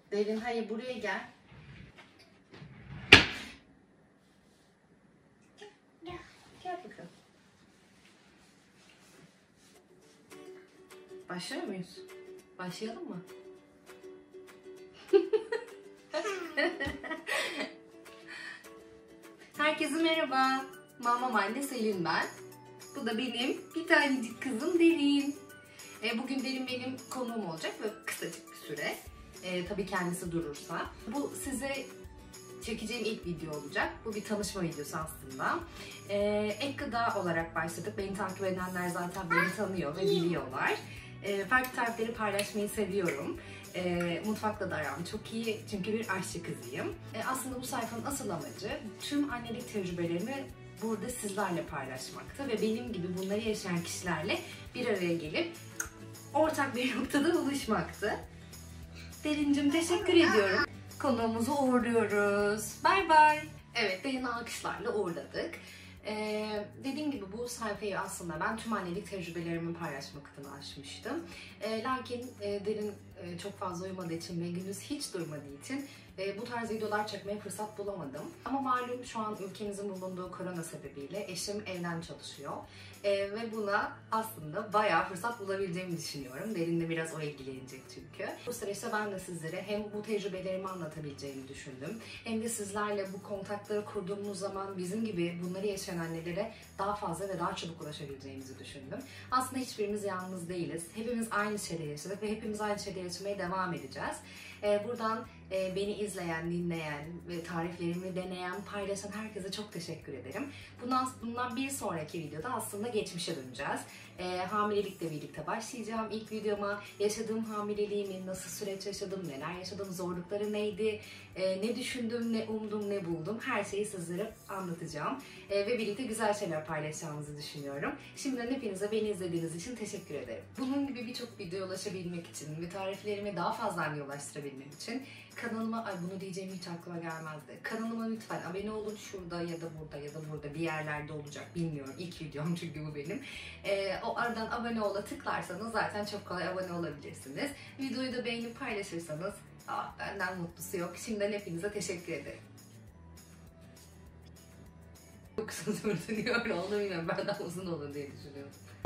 Derin hayır, buraya gel. Gel bakalım. Başlıyor muyuz? Başlayalım mı? Herkese merhaba. Mamam anne Selin ben. Bu da benim bir tanecik kızım Derin. Bugün Derin benim konuğum olacak ve kısacık bir süre. Tabii kendisi durursa. Bu size çekeceğim ilk video olacak. Bu bir tanışma videosu aslında. Ek gıda olarak başladık. Beni takip edenler zaten beni tanıyor ve biliyorlar. Farklı tarifleri paylaşmayı seviyorum. Mutfakta da aram çok iyi çünkü bir aşçı kızıyım. Aslında bu sayfanın asıl amacı tüm annelik tecrübelerimi burada sizlerle paylaşmakta ve benim gibi bunları yaşayan kişilerle bir araya gelip ortak bir noktada buluşmaktı. Derincim teşekkür ediyorum. Konuğumuzu uğurluyoruz. Bay bay. Evet, Derin'i alkışlarla uğurladık. Dediğim gibi bu sayfayı aslında ben tüm annelik tecrübelerimi paylaşmak adına açmıştım. Lakin Derin çok fazla uyumadığı için ve gündüz hiç duymadığı için bu tarz videolar çekmeye fırsat bulamadım. Ama malum şu an ülkemizin bulunduğu korona sebebiyle eşim evden çalışıyor. Ve buna aslında bayağı fırsat bulabileceğimi düşünüyorum. Derin'le biraz o ilgilenecek çünkü. Bu süreçte ben de sizlere hem bu tecrübelerimi anlatabileceğimi düşündüm. Hem de sizlerle bu kontakları kurduğumuz zaman bizim gibi bunları yaşayan annelere daha fazla ve daha çabuk ulaşabileceğimizi düşündüm. Aslında hiçbirimiz yalnız değiliz. Hepimiz aynı şeyde yaşadık ve hepimiz aynı şeyde yaşamaya devam edeceğiz. Buradan beni izleyen, dinleyen ve tariflerimi deneyen, paylaşan herkese çok teşekkür ederim. Bundan bir sonraki videoda aslında geçmişe döneceğiz. Hamilelikle birlikte başlayacağım. İlk videoma yaşadığım hamileliğimi, nasıl süreç yaşadım, neler yaşadım, zorlukları neydi, ne düşündüm, ne umdum, ne buldum, her şeyi sizlere anlatacağım. Ve birlikte güzel şeyler paylaşacağımızı düşünüyorum. Şimdiden hepinize beni izlediğiniz için teşekkür ederim. Bunun gibi birçok videoya ulaşabilmek için ve tariflerimi daha fazla anneye ulaştırabilmek için kanalıma, ay bunu diyeceğim hiç aklıma gelmezdi. Kanalıma lütfen abone olun, şurada ya da burada ya da burada bir yerlerde olacak, bilmiyorum. İlk videom çünkü bu benim. O aradan abone ol'a tıklarsanız zaten çok kolay abone olabilirsiniz. Videoyu da beğenip paylaşırsanız benden mutlusu yok. Şimdiden hepinize teşekkür ederim. Çok kısa sürdürüyor, onu bilmiyorum. Ben daha uzun olur diye düşünüyorum.